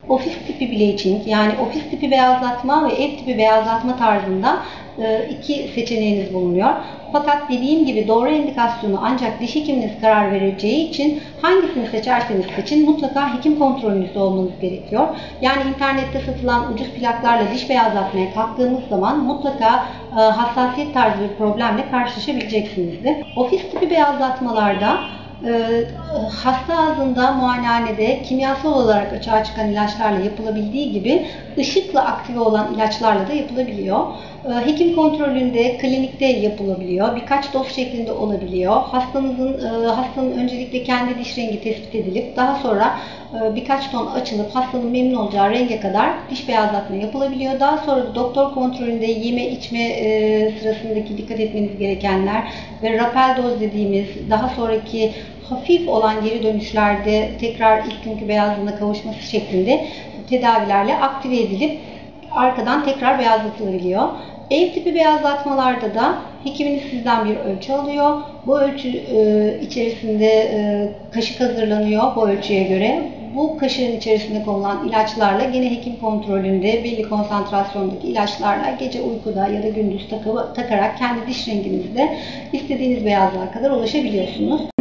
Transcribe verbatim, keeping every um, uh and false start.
Ofis tipi bleaching, yani ofis tipi beyazlatma ve ev tipi beyazlatma tarzında iki seçeneğiniz bulunuyor. Fakat dediğim gibi doğru indikasyonu ancak diş hekiminiz karar vereceği için hangisini seçerseniz seçin mutlaka hekim kontrolünüzde olmanız gerekiyor. Yani internette satılan ucuz plaklarla diş beyazlatmaya kalktığımız zaman mutlaka hassasiyet tarzı bir problemle karşılaşabileceksinizdir. Ofis tipi beyazlatmalarda hasta ağzında muayenehanede kimyasal olarak açığa çıkan ilaçlarla yapılabildiği gibi ışıkla aktive olan ilaçlarla da yapılabiliyor. Hekim kontrolünde klinikte yapılabiliyor. Birkaç doz şeklinde olabiliyor. Hastanızın hastanın öncelikle kendi diş rengi tespit edilip daha sonra birkaç ton açılıp hastanın memnun olacağı renge kadar diş beyazlatma yapılabiliyor. Daha sonra da doktor kontrolünde yeme içme sırasındaki dikkat etmeniz gerekenler ve rapel doz dediğimiz daha sonraki hafif olan geri dönüşlerde tekrar ilk günkü beyazlığına kavuşması şeklinde tedavilerle aktive edilip arkadan tekrar beyazlatılabiliyor. Ev tipi beyazlatmalarda da hekiminiz sizden bir ölçü alıyor. Bu ölçü e, içerisinde e, kaşık hazırlanıyor bu ölçüye göre. Bu kaşığın içerisinde konulan ilaçlarla gene hekim kontrolünde belli konsantrasyondaki ilaçlarla gece uykuda ya da gündüz takı, takarak kendi diş renginizde istediğiniz beyazlığa kadar ulaşabiliyorsunuz.